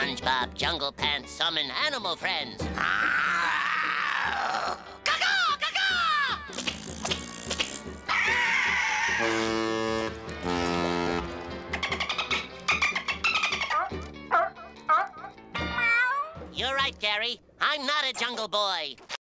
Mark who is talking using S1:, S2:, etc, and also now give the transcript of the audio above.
S1: SpongeBob Jungle Pants summon animal friends. You're right, Gary. I'm not a jungle boy.